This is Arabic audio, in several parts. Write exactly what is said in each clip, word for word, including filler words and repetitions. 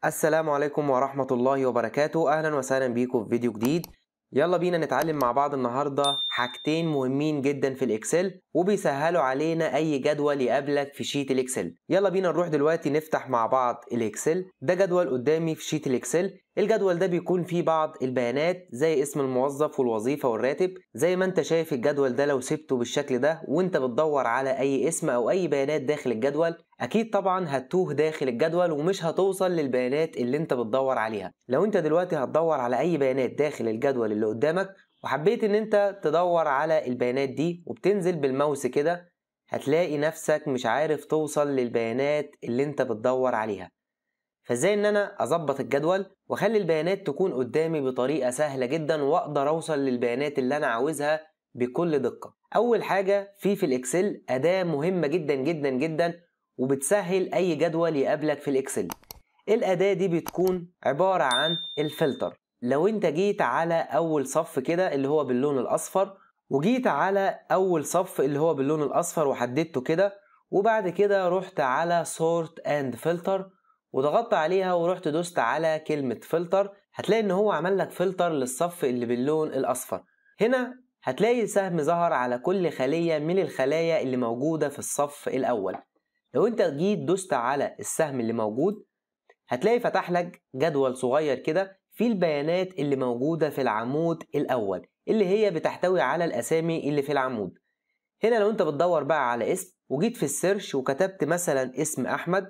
السلام عليكم ورحمة الله وبركاته. أهلا وسهلا بيكم في فيديو جديد. يلا بينا نتعلم مع بعض النهاردة حاجتين مهمين جدا في الإكسل وبيسهلوا علينا أي جدول يقابلك في شيت الإكسل. يلا بينا نروح دلوقتي نفتح مع بعض الإكسل. ده جدول قدامي في شيت الإكسل. الجدول ده بيكون فيه بعض البيانات زي اسم الموظف والوظيفة والراتب. زي ما انت شايف الجدول ده لو سبته بالشكل ده وانت بتدور على أي اسم أو أي بيانات داخل الجدول، أكيد طبعا هتوه داخل الجدول ومش هتوصل للبيانات اللي انت بتدور عليها. لو انت دلوقتي هتدور على أي بيانات داخل الجدول اللي قدامك وحبيت ان انت تدور على البيانات دي وبتنزل بالماوس كده، هتلاقي نفسك مش عارف توصل للبيانات اللي انت بتدور عليها. فازاي ان انا اظبط الجدول واخلي البيانات تكون قدامي بطريقة سهلة جدا واقدر اوصل للبيانات اللي انا عاوزها بكل دقة؟ اول حاجة في في الاكسل اداة مهمة جدا جدا جدا وبتسهل اي جدول يقابلك في الاكسل. الاداة دي بتكون عبارة عن الفلتر. لو انت جيت على اول صف كده اللي هو باللون الاصفر، وجيت على اول صف اللي هو باللون الاصفر وحددته كده، وبعد كده رحت على sort and filter وضغطت عليها ورحت دوست على كلمة فلتر، هتلاقي ان هو عمل لك فلتر للصف اللي باللون الاصفر. هنا هتلاقي سهم ظهر على كل خلية من الخلايا اللي موجودة في الصف الاول. لو انت جيت دوست على السهم اللي موجود هتلاقي فتح لك جدول صغير كده فيه البيانات اللي موجودة في العمود الأول اللي هي بتحتوي على الأسامي اللي في العمود. هنا لو انت بتدور بقى على اسم وجيت في السيرش وكتبت مثلا اسم أحمد،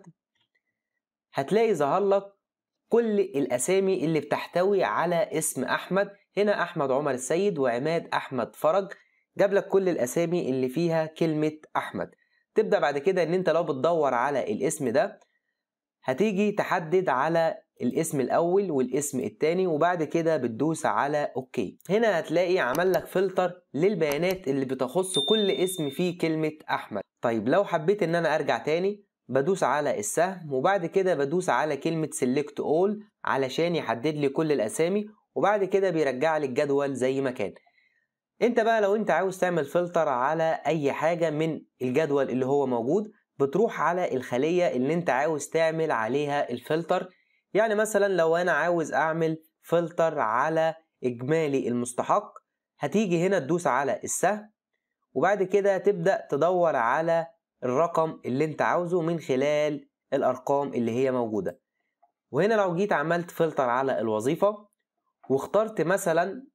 هتلاقي ظهر لك كل الأسامي اللي بتحتوي على اسم أحمد. هنا أحمد عمر السيد وعماد أحمد فرج، جاب لك كل الأسامي اللي فيها كلمة أحمد. تبدأ بعد كده ان انت لو بتدور على الاسم ده هتيجي تحدد على الاسم الأول والاسم التاني وبعد كده بتدوس على أوكي. هنا هتلاقي عمل لك فلتر للبيانات اللي بتخص كل اسم فيه كلمة أحمد. طيب لو حبيت إن أنا أرجع تاني بدوس على السهم وبعد كده بدوس على كلمة Select All علشان يحدد لي كل الأسامي وبعد كده بيرجع لي الجدول زي ما كان. انت بقى لو انت عاوز تعمل فلتر على أي حاجة من الجدول اللي هو موجود بتروح على الخلية اللي انت عاوز تعمل عليها الفلتر. يعني مثلا لو انا عاوز اعمل فلتر على اجمالي المستحق، هتيجي هنا تدوس على السهم وبعد كده تبدأ تدور على الرقم اللي انت عاوزه من خلال الارقام اللي هي موجودة. وهنا لو جيت عملت فلتر على الوظيفة واخترت مثلا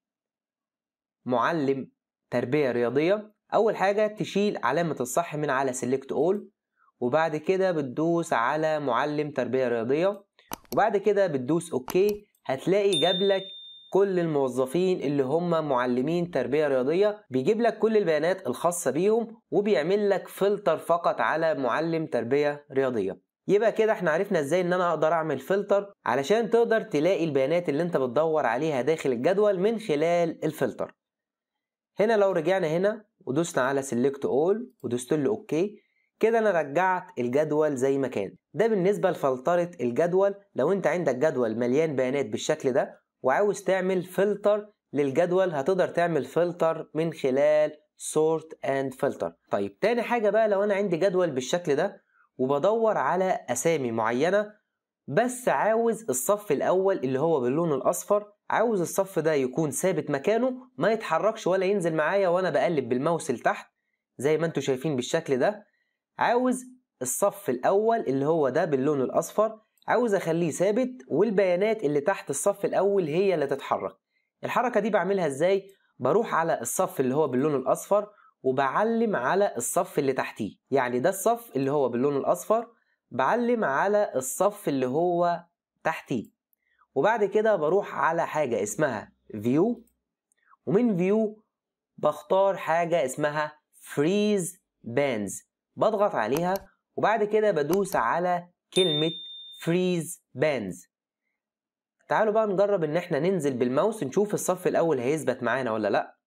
معلم تربية رياضية، اول حاجة تشيل علامة الصح من على Select All وبعد كده بتدوس على معلم تربية رياضية وبعد كده بتدوس اوكي. هتلاقي جابلك كل الموظفين اللي هم معلمين تربية رياضية، بيجيب لك كل البيانات الخاصة بيهم وبيعمل لك فلتر فقط على معلم تربية رياضية. يبقى كده احنا عرفنا ازاي ان انا اقدر اعمل فلتر علشان تقدر تلاقي البيانات اللي انت بتدور عليها داخل الجدول من خلال الفلتر. هنا لو رجعنا هنا ودوسنا على Select All ودوست له اوكي، كده انا رجعت الجدول زي ما كان. ده بالنسبة لفلترة الجدول. لو انت عندك جدول مليان بيانات بالشكل ده وعاوز تعمل فلتر للجدول هتقدر تعمل فلتر من خلال Sort and Filter. طيب تاني حاجة بقى، لو انا عندي جدول بالشكل ده وبدور على اسامي معينة بس عاوز الصف الاول اللي هو باللون الاصفر، عاوز الصف ده يكون ثابت مكانه ما يتحركش ولا ينزل معايا وانا بقلب بالماوس لتحت زي ما انتوا شايفين بالشكل ده. عاوز الصف الأول اللي هو ده باللون الأصفر عاوز أخليه ثابت والبيانات اللي تحت الصف الأول هي اللي تتحرك. الحركة دي بعملها إزاي؟ بروح على الصف اللي هو باللون الأصفر وبعلم على الصف اللي تحتيه. يعني ده الصف اللي هو باللون الأصفر، بعلم على الصف اللي هو تحتيه وبعد كده بروح على حاجة اسمها View ومن View بختار حاجة اسمها Freeze Bands، بضغط عليها وبعد كده بدوس على كلمة Freeze Bands. تعالوا بقى نجرب ان احنا ننزل بالماوس نشوف الصف الاول هيثبت معانا ولا لا.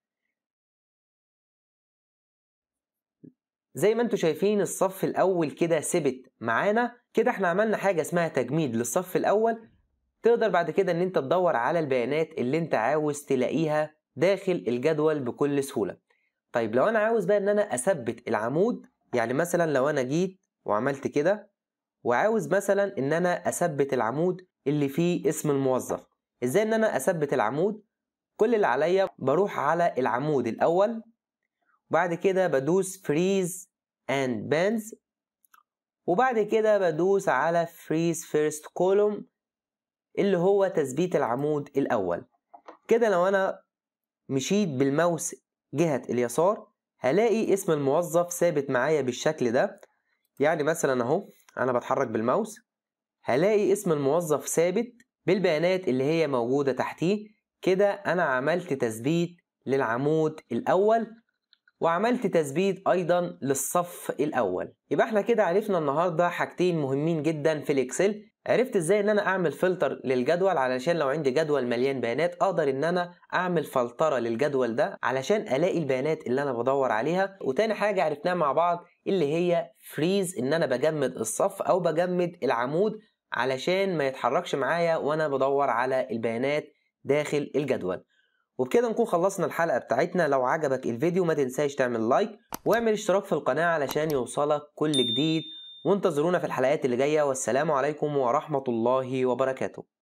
زي ما انتوا شايفين الصف الاول كده ثبت معانا. كده احنا عملنا حاجة اسمها تجميد للصف الاول. تقدر بعد كده ان انت تدور على البيانات اللي انت عاوز تلاقيها داخل الجدول بكل سهولة. طيب لو انا عاوز بقى ان انا اثبت العمود، يعني مثلا لو انا جيت وعملت كده وعاوز مثلا ان انا اثبت العمود اللي فيه اسم الموظف. ازاي ان انا اثبت العمود؟ كل اللي عليا بروح على العمود الاول، وبعد كده بدوس freeze and bands، وبعد كده بدوس على freeze first column اللي هو تثبيت العمود الاول. كده لو انا مشيت بالماوس جهة اليسار هلاقي اسم الموظف ثابت معايا بالشكل ده. يعني مثلا اهو انا بتحرك بالماوس هلاقي اسم الموظف ثابت بالبيانات اللي هي موجودة تحتيه. كده انا عملت تثبيت للعمود الاول وعملت تثبيت ايضا للصف الاول. يبقى احنا كده عرفنا النهاردة حاجتين مهمين جدا في الاكسل. عرفت ازاي ان انا اعمل فلتر للجدول علشان لو عندي جدول مليان بيانات اقدر ان انا اعمل فلترة للجدول ده علشان الاقي البيانات اللي انا بدور عليها. وتاني حاجة عرفناها مع بعض اللي هي فريز، ان انا بجمد الصف او بجمد العمود علشان ما يتحركش معايا وانا بدور على البيانات داخل الجدول. وبكده نكون خلصنا الحلقة بتاعتنا. لو عجبك الفيديو ما تنساش تعمل لايك واعمل اشتراك في القناة علشان يوصلك كل جديد، وانتظرونا في الحلقات اللي جاية. والسلام عليكم ورحمة الله وبركاته.